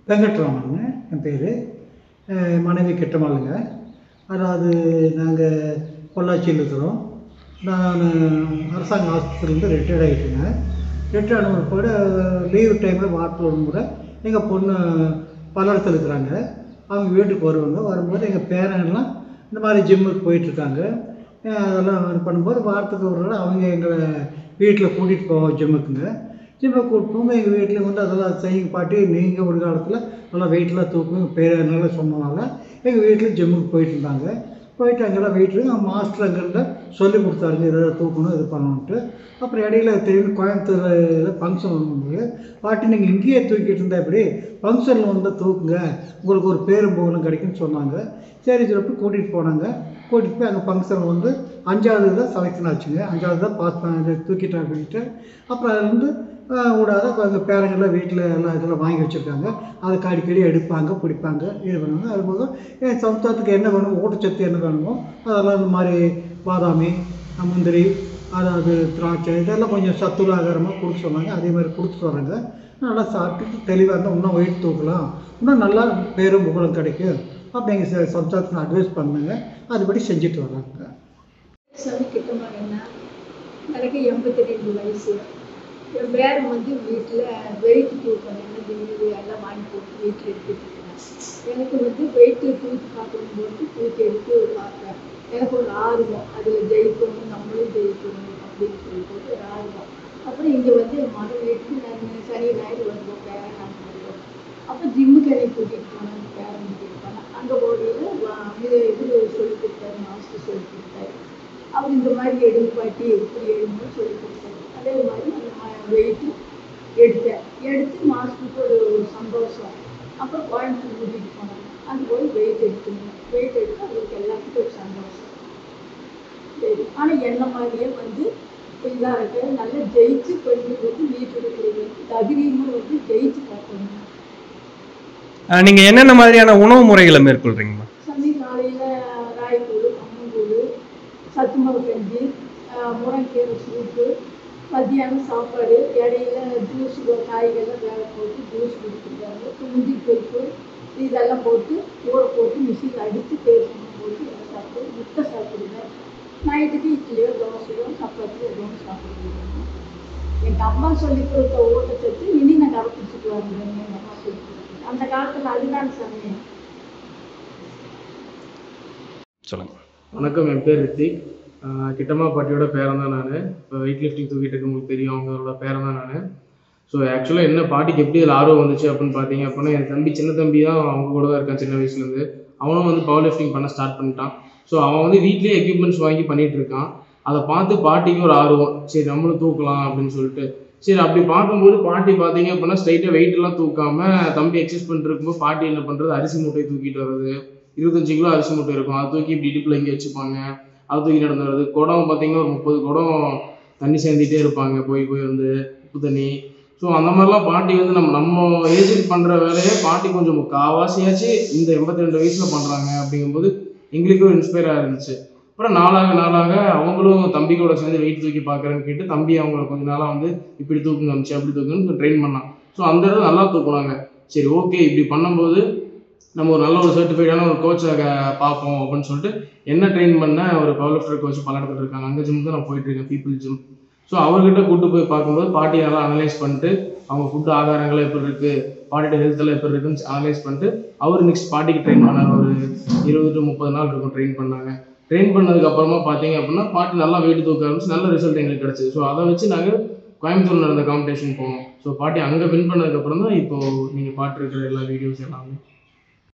வெங்கட்ராமன் என் பேர். மனைவி கிட்டமாளுங்க. அதாவது நாங்கள் பொள்ளாச்சியில் இருக்கிறோம். நான் அரசாங்க ஆஸ்பத்திரியிலேருந்து ரிட்டையர்ட் ஆகிட்டேங்க. ரிட்டையர்ட் ஆன கூட லீவு டைமில் வாரத்தில் ஒரு முறை எங்கள் பொண்ணு பல்லடத்தில் இருக்கிறாங்க. அவங்க வீட்டுக்கு வரும்போது எங்கள் பேரன்லாம் இந்த மாதிரி ஜிம்முக்கு போயிட்டுருக்காங்க. அதெல்லாம் இது பண்ணும்போது வாரத்துக்கு ஒரு நாள் அவங்க எங்களை வீட்டில் கூட்டிகிட்டு போவோம் ஜிம்முக்குங்க. ஜிம்முக்கு கூப்பிட்டு போகும்போது எங்கள் வீட்டில் வந்து அதெல்லாம் செய்யுங்க பாட்டி, நீங்கள் ஒரு காலத்தில் நல்லா வெயிட்லாம் தூக்குங்க பேரனால சொன்னனால எங்கள் வீட்டில் ஜிம்முக்கு போயிட்டு இருந்தாங்க. போயிட்டு அங்கெல்லாம் வெயிட்டு மாஸ்டர் அங்கேருந்து சொல்லி கொடுத்தாருங்க, இதை தூக்கணும் இது பண்ணணுன்ட்டு. அப்புறம் இடையில திடீர்னு கோயம்புத்தூரில் ஃபங்க்ஷன் வரும்போது பாட்டி நீங்கள் இங்கேயே தூக்கிட்டு இருந்தால் எப்படி, ஃபங்க்ஷனில் வந்தால் தூக்குங்க, உங்களுக்கு ஒரு பேரும் புகழும் கிடைக்குன்னு சொன்னாங்க. சரி சொல்லிட்டு கூட்டிகிட்டு போனாங்க. கூட்டிகிட்டு போய் அங்கே ஃபங்க்ஷன் வந்து 5வது தான் செலெக்ஷன் ஆச்சுங்க. 5வது தான் பாஸ் பண்ண தூக்கிட்டாங்க போயிட்டு. அப்புறம் அதுலேருந்து விடாத எங்கள் பேரங்கள்லாம் வீட்டில் எல்லாம் இதெல்லாம் வாங்கி வச்சுருக்காங்க. அதுக்கு அடிக்கடி எடுப்பாங்க, பிடிப்பாங்க, இது பண்ணுவாங்க. அதுபோக என் சமுதாயத்துக்கு என்ன வேணுமோ, ஊட்டச்சத்து என்ன வேணுமோ அதெல்லாம் இந்த மாதிரி பாதாமி, முந்திரி, அதாவது திராட்சை இதெல்லாம் கொஞ்சம் சத்துள்ள ஆகாரமாக கொடுக்க சொன்னாங்க. அதே மாதிரி கொடுத்துட்டு வராங்க. நல்லா சாப்பிட்டுட்டு தெளிவாக இருந்தால் இன்னும் வெயிட் தூக்கலாம், இன்னும் நல்லா பேரும் புகழும் கிடைக்கும் அப்படிங்கிற சமுதாயத்துக்கு அட்வைஸ் பண்ணுங்க. அதுபடி செஞ்சுட்டு வராங்க. கிட்டமாங்கன்னா எனக்கு 82 வயசு. என் பேரன் வந்து வீட்டில் வெயிட் தூக்கணும் இது எல்லாம் வாங்கி போட்டு வீட்டில் எடுத்துட்டு இருக்கிறேன். எனக்கு வந்து வெயிட்டு தூக்கி பார்க்கும்போது தூக்கி எடுத்து பார்ப்பேன். எனக்கு ஒரு ஆர்வம், அதில் ஜெயிக்கணும், நம்மளும் ஜெயிக்கணும் அப்படின்னு சொல்லிட்டு ஒரு ஆர்வம். அப்புறம் இங்கே வந்து என் மகன் வீட்டுக்கு நான் சனி ஞாயிறு வருவோம், பேரன் நாங்கள் வருவோம். அப்போ ஜிம்முக்கு என்னை கூட்டிகிட்டு போனேன், பேரன் கூட்டிகிட்டு போனேன். அங்கே போகையில் இது சொல்லி கொடுத்தாரு, மாஸ்டர் சொல்லி கொடுத்தாரு. அவர் இந்த மாதிரி எடுப்பாட்டி எப்படி எடுக்கணும்னு சொல்லி கொடுத்தாரு. அதே மாதிரி வெயிட்டு எடுத்து மாஸ்டருக்கு ஒரு சந்தோஷம். அப்புறம் கோயம்புத்தூர் கூட்டிகிட்டு போனாங்க. அங்கே போய் வெயிட் எடுத்துக்கணும். வெயிட் எடுத்து அவங்களுக்கு எல்லாத்துக்கும் ஒரு சந்தோஷம். சரி, ஆனால் என்ன மாதிரியே வந்து இதாக இருக்க நல்லா ஜெயிச்சு கொஞ்சம் வந்து வீட்டில் இருக்கிறது தகுதியுமே வந்து ஜெயிச்சு பார்க்கணும். நீங்கள் என்னென்ன மாதிரியான உணவு முறைகளை மேற்கொள்கிறீங்கம்மா? சனி காலையில் ராய்க்கூழ், கம்மங்கூழ், சத்துமாவு கஞ்சி, முருங்கைக்கீரை சூப்பு, மத்தியானம் சாப்பாடு, இடையில ஜூஸ் காய்கறிலாம் வேக போட்டு ஜூஸ் கொடுத்துருக்காங்க. முந்திரி பருப்பு இதெல்லாம் போட்டு ஊற போட்டு மிஷினில் அடித்து பேசணும் போட்டு எல்லாம் சாப்பிட்டு முட்டை சாப்பிடுவேன். நைட்டுக்கு இட்லியோ தோசையோ சப்பாத்தியோ எதுவும் சாப்பிடுவேன். எங்கள் அம்மா சொல்லி கொடுத்த ஊட்டச்சத்து இனி நான் கடைப்பிடிச்சிட்டு வருவேன். எங்கள் அம்மா சொல்லி கொடுத்தேன் அந்த காலத்தில், அதுதான் சமயம். சொல்லுங்கள். வணக்கம், என் பேர் ரித்திக். கிட்டம்மா பாட்டியோட பேரன் தான் நான். இப்போ வெயிட் லிஃப்டிங் தூக்கிட்டு இருக்க உங்களுக்கு தெரியும், அவங்களோட பேரன் தான் நான். ஸோ ஆக்சுவலாக என்ன பாட்டிக்கு எப்படி இதில் ஆர்வம் வந்துச்சு அப்படின்னு பார்த்தீங்க அப்படின்னா, என் தம்பி சின்ன தம்பி தான் அவங்க கூட தான் இருக்கான் சின்ன வயசுலேருந்து. அவனும் வந்து பவர் லிஃப்டிங் பண்ண ஸ்டார்ட் பண்ணிட்டான். ஸோ அவன் வந்து வீட்லேயே எக்யூப்மெண்ட்ஸ் வாங்கி பண்ணிகிட்டு இருக்கான். அதை பார்த்து பாட்டிக்கு ஒரு ஆர்வம், சரி நம்மளும் தூக்கலாம் அப்படின்னு சொல்லிட்டு. சரி அப்படி பார்க்கும்போது பாட்டி பார்த்தீங்க அப்படின்னா ஸ்ட்ரைட்டாக வெயிட்டெல்லாம் தூக்காமல் தம்பி எக்ஸசைஸ் பண்ணிட்டு இருக்கும்போது பாட்டி என்ன பண்ணுறது, அரிசி மூட்டையை தூக்கிட்டு வர்றது. 25 கிலோ அரிசி மூட்டை இருக்கும், அதை தூக்கி இப்படி இடுப்பில் இங்கே வச்சுப்பாங்க, அதை தூக்கி நடந்து வருது. குடம் பார்த்தீங்கன்னா ஒரு 30 குடம் தண்ணி சேர்ந்துட்டே இருப்பாங்க, போய் வந்து உப்பு தண்ணி. ஸோ அந்த மாதிரிலாம் பாட்டி வந்து நம்ம ஏஜுக்கு பண்ணுற வேலையை பாட்டி கொஞ்சம் முக்கால்வாசியாச்சு இந்த 82 வயசில் பண்ணுறாங்க. அப்படிங்கும்போது எங்களுக்கும் ஒரு இன்ஸ்பயராக இருந்துச்சு. அப்புறம் நாளாக அவங்களும் தம்பி கூட சேர்ந்து வெயிட் தூக்கி பார்க்குறேன்னு கேட்டு தம்பி அவங்கள கொஞ்சம் நாளாக வந்து இப்படி தூக்குங்க அமிச்சு அப்படி தூக்குன்னு ட்ரெயின் பண்ணான். ஸோ அந்த இடத்துல நல்லா தூக்குனாங்க. சரி ஓகே, இப்படி பண்ணும்போது நம்ம ஒரு நல்ல ஒரு சர்டிஃபைடான ஒரு கோச்சை பார்ப்போம் அப்படின்னு சொல்லிட்டு என்ன ட்ரெயின் பண்ண ஒரு பவர் லிஃப்டர் கோச் பல்லடத்தில் இருக்காங்க. அந்த ஜிம் தான் நான் போயிட்டுருக்கேன், பீப்புள் ஜிம். ஸோ அவர்கிட்ட கூப்பிட்டு போய் பார்க்கும்போது பாட்டியை நல்லா அனலைஸ் பண்ணிட்டு அவங்க ஃபுட்டு ஆகாரங்கள் எப்படி இருக்குது, பாட்டியோட ஹெல்த்தெல்லாம் எப்படி இருக்குன்னு அனலைஸ் பண்ணிட்டு அவர் நெக்ஸ்ட் பாட்டிக்கு ட்ரெயின் பண்ணார். ஒரு 20 to 30 நாள் இருக்கும் ட்ரெயின் பண்ணாங்க. ட்ரெயின் பண்ணதுக்கப்புறமா பார்த்தீங்க அப்படின்னா பாட்டி நல்லா வெயிட் தூக்க ஆரம்பிச்சு நல்ல ரிசல்ட் எங்களுக்கு கிடச்சிது. ஸோ அதை வச்சு நாங்கள் கோயம்புத்தூரில் நடந்த காம்படிஷன் போனோம். ஸோ பாட்டி அங்கே வின் பண்ணதுக்கப்புறம் தான் இப்போது நீங்கள் பாட்டு இருக்கிற எல்லா வீடியோஸ் எல்லாமே